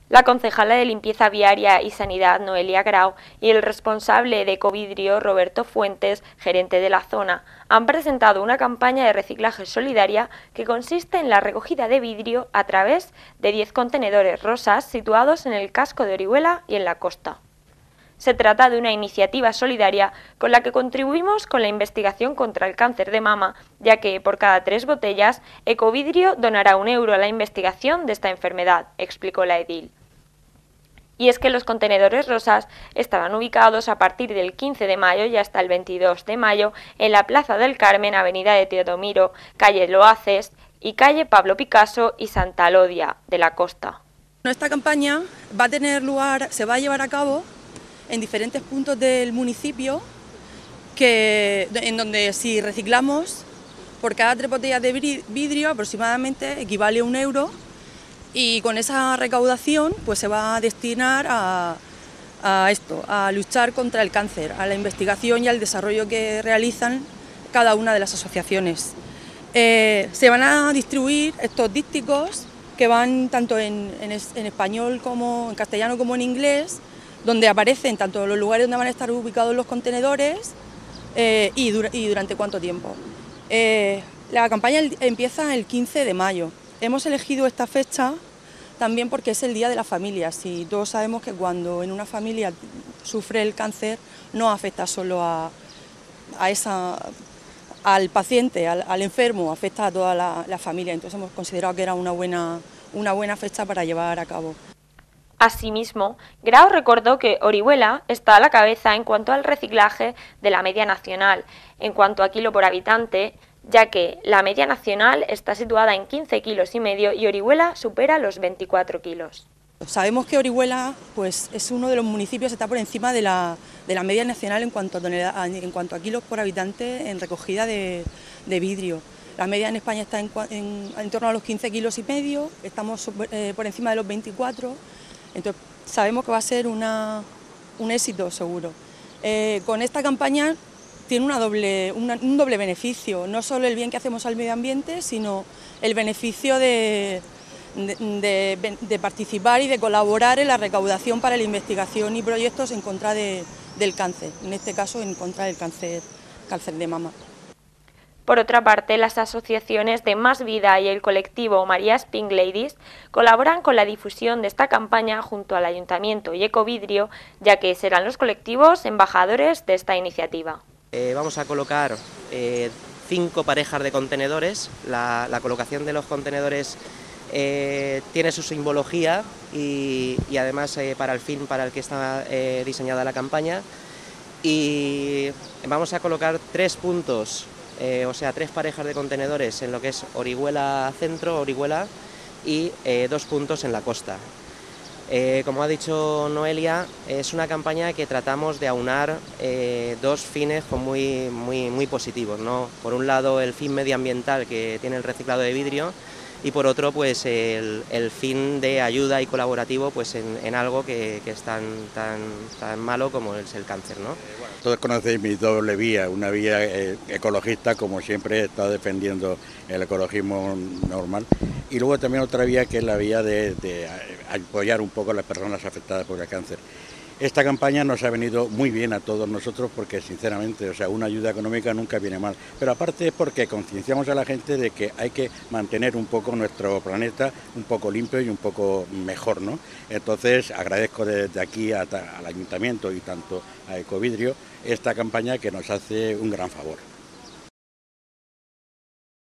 La concejala de Limpieza Viaria y Sanidad, Noelia Grau, y el responsable de Ecovidrio, Roberto Fuentes, gerente de la zona, han presentado una campaña de reciclaje solidaria que consiste en la recogida de vidrio a través de 10 contenedores rosas situados en el casco de Orihuela y en la costa. Se trata de una iniciativa solidaria con la que contribuimos con la investigación contra el cáncer de mama, ya que por cada 3 botellas, Ecovidrio donará 1 euro a la investigación de esta enfermedad, explicó la edil. Y es que los contenedores rosas estaban ubicados a partir del 15 de mayo y hasta el 22 de mayo en la Plaza del Carmen, Avenida de Teodomiro, calle Loaces y calle Pablo Picasso y Santa Lodia de la Costa. Esta campaña va a tener lugar, se va a llevar a cabo en diferentes puntos del municipio, en donde si reciclamos, por cada 3 botellas de vidrio aproximadamente equivale a 1 euro, y con esa recaudación pues se va a destinar a luchar contra el cáncer, a la investigación y al desarrollo que realizan cada una de las asociaciones. Se van a distribuir estos dípticos que van tanto en español como en castellano como en inglés, donde aparecen tanto los lugares donde van a estar ubicados los contenedores y durante cuánto tiempo. La campaña empieza el 15 de mayo. Hemos elegido esta fecha también porque es el Día de las Familias, y todos sabemos que cuando en una familia sufre el cáncer no afecta solo al paciente, al enfermo, afecta a toda la familia. Entonces hemos considerado que era una buena fecha para llevar a cabo. Asimismo, Grau recordó que Orihuela está a la cabeza en cuanto al reciclaje de la media nacional, en cuanto a kilo por habitante, ya que la media nacional está situada en 15,5 kilos y Orihuela supera los 24 kilos. Sabemos que Orihuela pues, es uno de los municipios que está por encima de la media nacional en cuanto a kilos por habitante en recogida de vidrio. La media en España está en torno a los 15,5 kilos, estamos por encima de los 24. Entonces sabemos que va a ser un éxito seguro. Con esta campaña tiene un doble beneficio, no solo el bien que hacemos al medio ambiente, sino el beneficio de participar y de colaborar en la recaudación para la investigación y proyectos en contra del cáncer, en este caso en contra del cáncer de mama. Por otra parte, las asociaciones de Más Vida y el colectivo Marías Pink Ladies colaboran con la difusión de esta campaña junto al Ayuntamiento y Ecovidrio, ya que serán los colectivos embajadores de esta iniciativa. Vamos a colocar 5 parejas de contenedores. La colocación de los contenedores tiene su simbología y además para el fin para el que está diseñada la campaña. Y vamos a colocar 3 puntos. O sea, 3 parejas de contenedores en lo que es Orihuela Centro, Orihuela, y 2 puntos en la costa. Como ha dicho Noelia, es una campaña que tratamos de aunar 2 fines muy positivos, ¿no? Por un lado, el fin medioambiental que tiene el reciclado de vidrio, y por otro, pues el fin de ayuda y colaborativo pues en algo que es tan malo como es el cáncer, ¿no? Todos conocéis mi doble vía, una vía ecologista, como siempre he estado defendiendo el ecologismo normal, y luego también otra vía que es la vía de apoyar un poco a las personas afectadas por el cáncer. Esta campaña nos ha venido muy bien a todos nosotros porque, sinceramente, o sea, una ayuda económica nunca viene mal. Pero aparte es porque concienciamos a la gente de que hay que mantener un poco nuestro planeta un poco limpio y un poco mejor, ¿no? Entonces agradezco desde aquí al Ayuntamiento y tanto a Ecovidrio esta campaña que nos hace un gran favor.